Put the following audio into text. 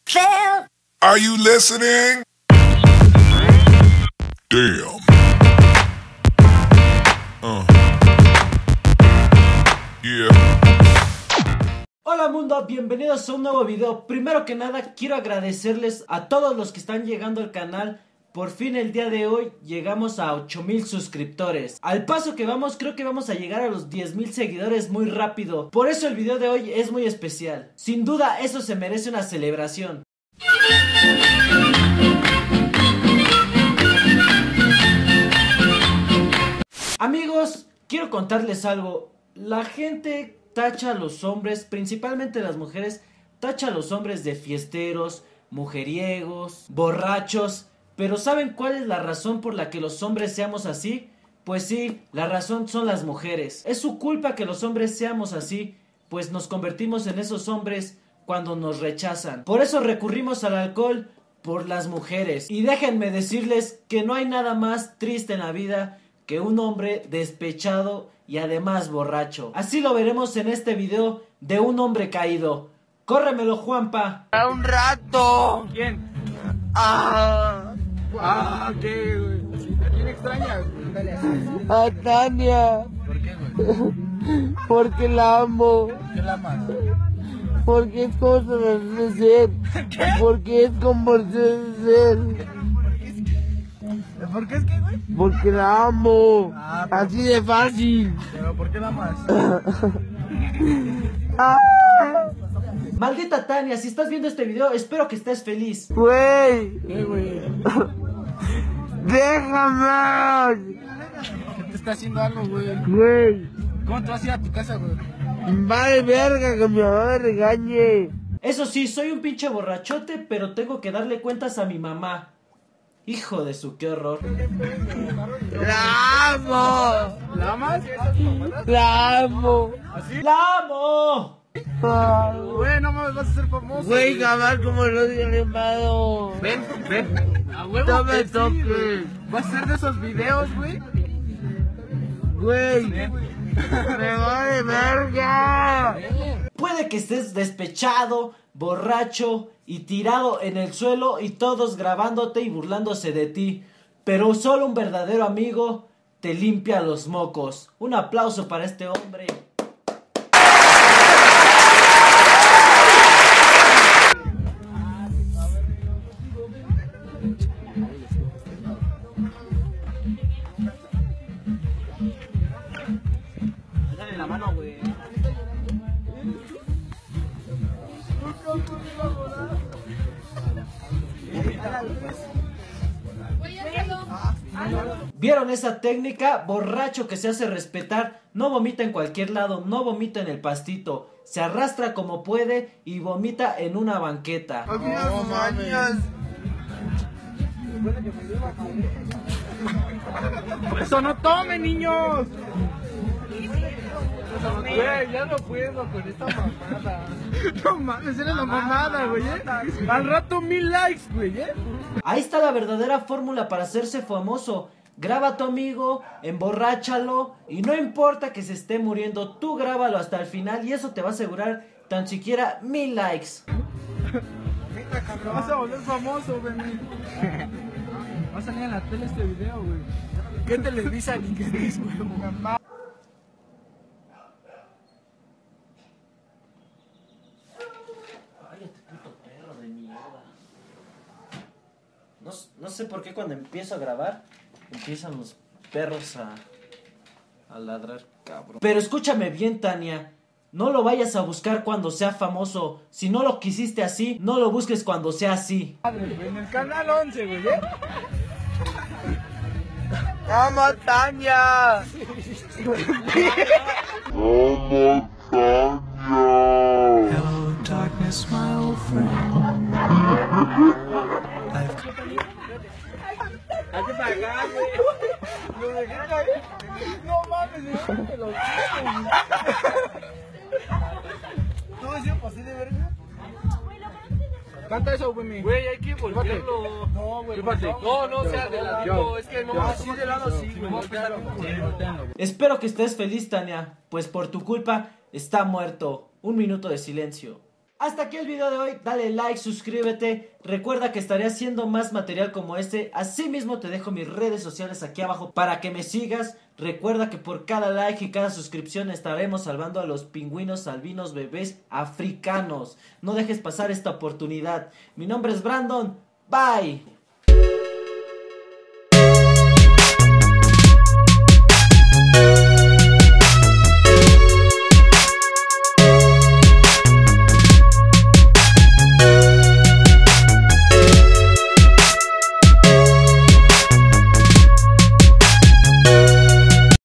Phil. Are you listening? Damn. Yeah. Hola mundo, bienvenidos a un nuevo video. Primero que nada quiero agradecerles a todos los que están llegando al canal. Por fin el día de hoy llegamos a 8000 suscriptores. Al paso que vamos, creo que vamos a llegar a los 10,000 seguidores muy rápido. Por eso el video de hoy es muy especial. Sin duda eso se merece una celebración. Amigos, quiero contarles algo. La gente tacha a los hombres, principalmente las mujeres, tacha a los hombres de fiesteros, mujeriegos, borrachos. Pero ¿saben cuál es la razón por la que los hombres seamos así? Pues sí, la razón son las mujeres. Es su culpa que los hombres seamos así, pues nos convertimos en esos hombres cuando nos rechazan. Por eso recurrimos al alcohol por las mujeres. Y déjenme decirles que no hay nada más triste en la vida que un hombre despechado y además borracho. Así lo veremos en este video de un hombre caído. ¡Córremelo, Juanpa! ¡A un rato! ¿Quién? ¿Qué, güey? ¿A quién extrañas? A Tania. ¿Por qué, güey? Porque la amo. ¿Por qué la amas? Porque es como se debe ser. Porque es como se debe ser. ¿Por qué es que, güey? Porque la amo. Pero Así de fácil. ¿Pero por qué la amas? Maldita Tania, si estás viendo este video, espero que estés feliz. Güey. ¿Qué, güey? Déjame. ¿Qué te está haciendo algo, güey? Güey. ¿Cómo te vas a ir a tu casa, güey? Vale verga que mi mamá me regañe. Eso sí, soy un pinche borrachote, pero tengo que darle cuentas a mi mamá. Hijo de su, qué horror. La amo. ¿La amas? La amo. ¿Así? ¡La amo! Güey, no mames, vas a ser famoso. Güey, jamás como lo digo animado. Ven. A huevo. No me que sí, toques. güey. Vas a ser de esos videos, güey. Güey. Me vale verga. Puede que estés despechado, borracho y tirado en el suelo y todos grabándote y burlándose de ti. Pero solo un verdadero amigo te limpia los mocos. Un aplauso para este hombre. Dale la mano, güey. ¿Vieron esa técnica? Borracho que se hace respetar, no vomita en cualquier lado, no vomita en el pastito, se arrastra como puede y vomita en una banqueta. No mames. Por eso no tomen, niños. Güey, ya no puedo con esta mamada. No mames, eres la mamada, güey. Al rato 1000 likes, güey. Ahí está la verdadera fórmula para hacerse famoso. Graba a tu amigo, emborráchalo y no importa que se esté muriendo, tú grábalo hasta el final y eso te va a asegurar tan siquiera 1000 likes. Te vas a volver famoso, güey. Va a salir en la tele este video, güey. ¿Qué Televisa ni qué es, güey? Cállate, puto perro de mierda. No sé por qué cuando empiezo a grabar empiezan los perros a ladrar, cabrón. Pero escúchame bien, Tania. No lo vayas a buscar cuando sea famoso. Si no lo quisiste así, no lo busques cuando sea así. En el canal 11, güey. ¡Amo a Tania! ¡Amo a Tania! Hello, darkness, my old friend. Hazte para acá, güey. Lo dejé caer. No mames, me lo ¿no ha sido posible, verga? Canta eso, güey. Güey, hay que volverlo. No, güey. No, sea de ladito. Es que no. Así de lado, sí, güey. Espero que estés feliz, Tania, pues por tu culpa está muerto. Un minuto de silencio. Hasta aquí el video de hoy, dale like, suscríbete, recuerda que estaré haciendo más material como este, asimismo te dejo mis redes sociales aquí abajo para que me sigas, recuerda que por cada like y cada suscripción estaremos salvando a los pingüinos albinos bebés africanos, no dejes pasar esta oportunidad, mi nombre es Brandon, bye.